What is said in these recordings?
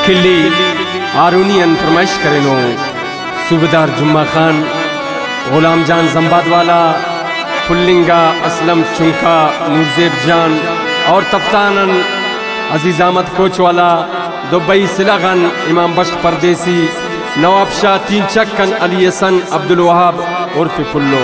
किली आरूनियन फरमाइश करेनो सूबेदार जुम्मा खान, गुलाम जान जम्बादवाला, पुल्लिंगा असलम चुंका, नूरजेब जान और तफ्तानन अजीज अहमद कोचवाला, दुबई सिलागन, इमाम बख्श परदेसी, नवाब शाह तीन चक्कन, अली हसन, अब्दुल वहाब उर्फ पुल्लो।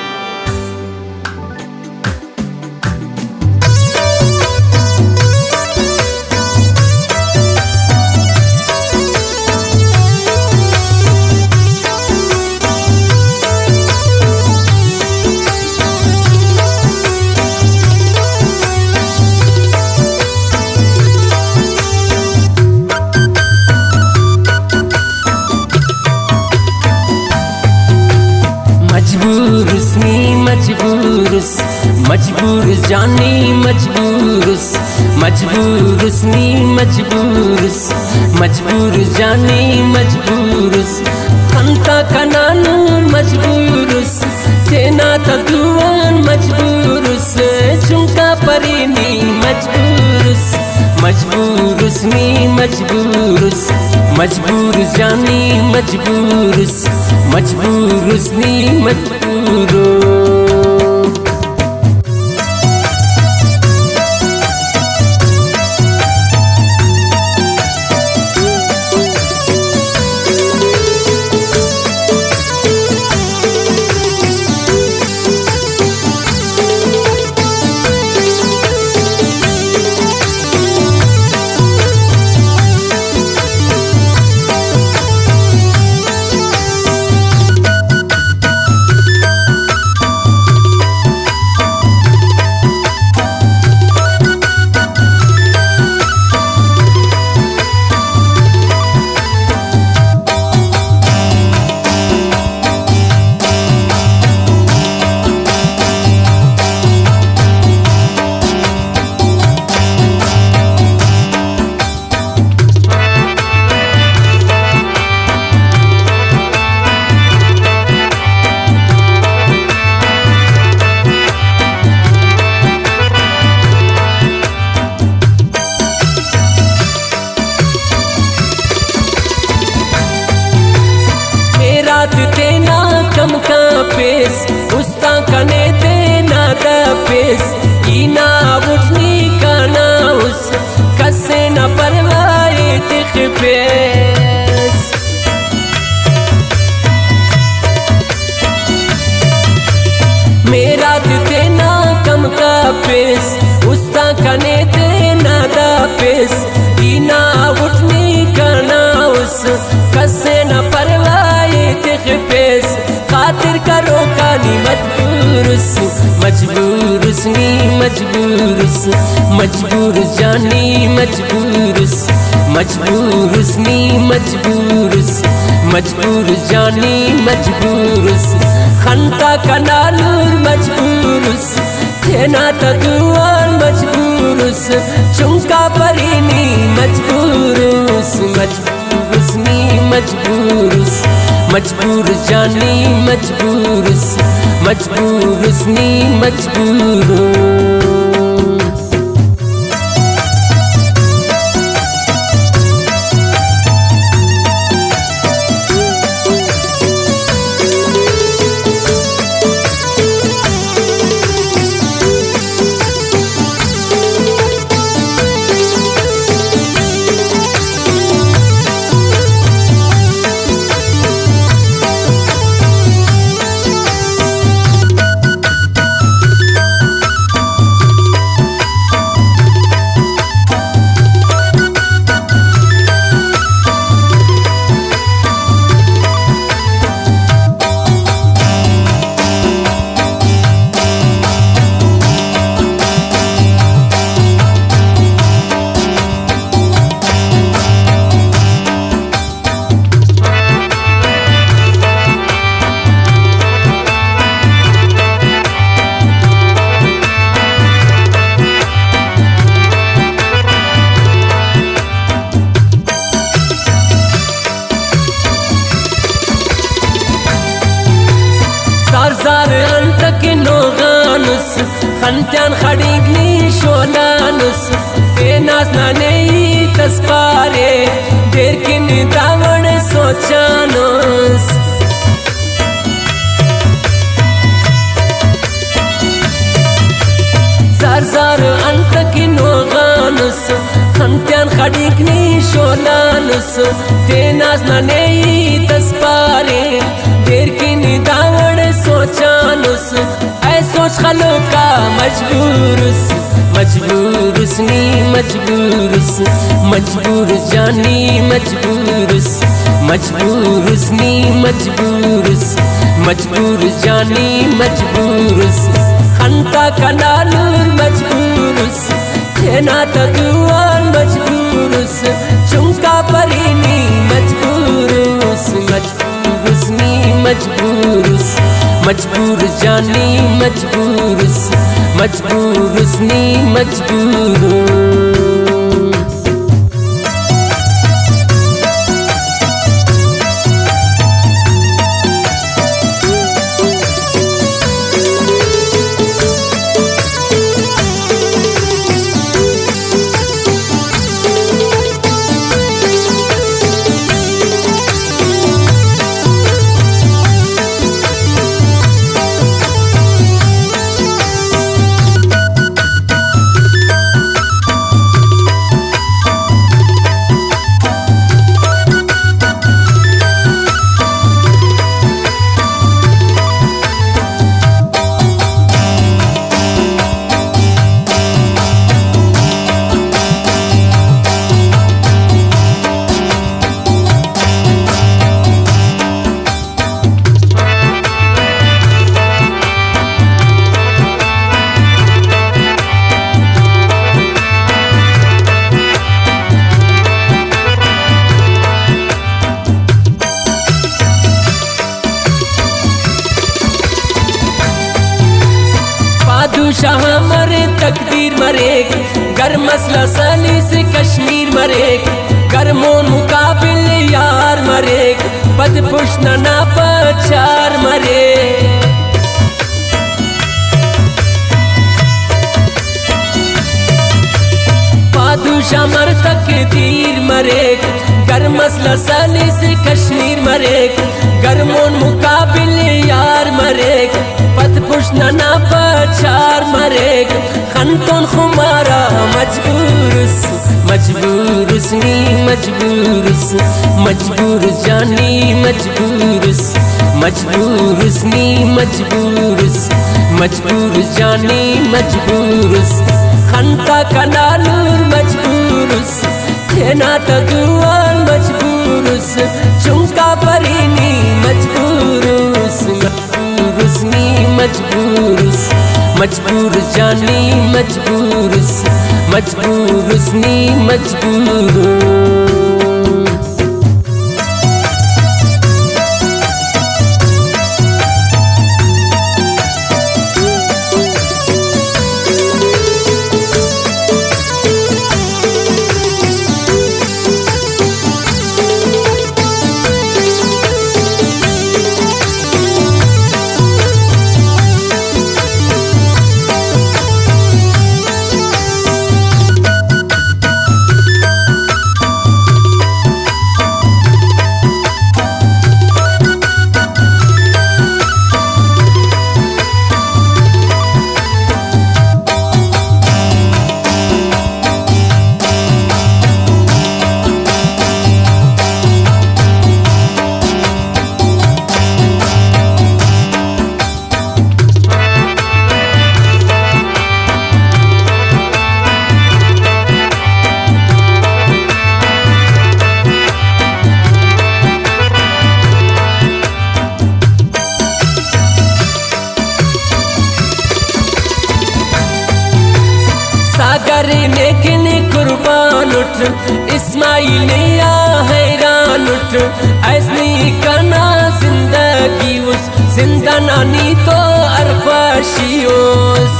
मजबूर जानी मजबूरुस, मजबूरुसनी मजबूरुस, मजबूर जानी मजबूरुस, खंता कनानु मजबूरुस, सेना तदुआन मजबूरुस, चुंका परीनी मजबूरुस, मजबूरुसनी मजबूरुस, मजबूर जानी मजबूरुस, मजबूरुसनी मजबूरुस। तेना कम का पेस उस्ता कने तेना द पेस ईना उठनी काना उस कसे न परवाए तिख पेस मेरा तेना कम का पेस उस्ता कने तेना द पेस ईना उठनी काना उस कसे न परवाए पेस खातिर करो कानी मजबूरुस, मजबूरुसनी मजबूरुस, मजबूर जानी मजबूरुस, मजबूरुसनी मजबूरुस, मजबूर जानी मजबूरुस, खंता कनालूर मजबूरुस, थेना तदुआन मजबूरुस, चुंका परीनी मजबूरुस, मजबूरुसनी मजबूरुस, मजबूर जानी मजबूरुस, मजबूरुसनी मजबूरुस। خنتان خدیگنی شولانوس بیناز نانی تسپاره दावण सोचानोस zar zar antakino ganus khantian khadikni sholanus tenas nanei taspare derkini daवण सोचानus ऐ सोच खलो का मजबूरस मजबूरस नी मजबूरस मजबूर जानी मजबूरस मजबूरस नी मजबूरस मजबूर जानी मजबूरस खंता कनालूर मजबूरस तेना तदुआन मजबूरस चुंका परीनी मजबूरस मजबूरस नी मजबूरस मजबूर जानी मजबूरस मजबूरस नी मजबूरस शाह मरे तकदीर मरेग गर मसला सली से कश्मीर मरेग गर मोन मुकाबिल यार मरेग पद पुष्ण ना पचार मरे पादुशाह मर तकदीर मरेग गर मसला सली से कश्मीर मरेग गर मोन मुकाबिल यार मरेग पद पुष्ण ना पचार मरेग खंतोन खुमारा मजबूरस मजबूरस नी मजबूरस मजबूर जानी मजबूरस मजबूरस नी मजबूरस मजबूर जानी मजबूरस खंता कनालूर मजबूरस तेना तदुआन मजबूरस चुंका परीनी मजबूरस मजबूरस नी मजबूरस मजबूर जानी मजबूरस मजबूरस नी मजबूरस करने कुर्बान उठ इस्माइल या हैरान उठ ऐसी करना जिंदगी उस जिंदा नानी तो अरफाशियोस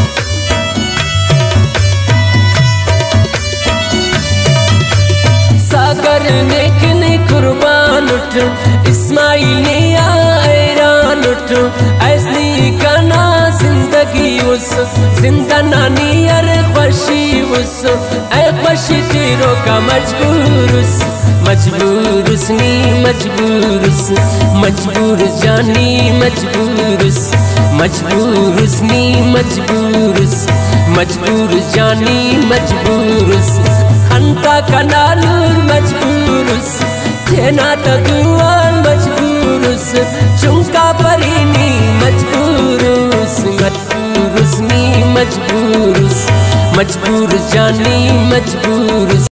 सागर नेकने कुर्बान उठ इस्माइल या हैरान उठ ऐसी करना जिंदगी उस जिंदा नानी अर खुशी उस ऐ खुशी तेरो का मजबूर उस मजबूरुसनी मजबूरुस मजबूर जानी मजबूरुस मजबूरुसनी मजबूरुस मजबूर जानी मजबूरुस खंता कनालूर मजबूरुस थेना तदुआन मजबूरुस चुंका परीनी मजबूरुस मजबूरुसनी मजबूरुस मजबूर जानी मजबूरुस।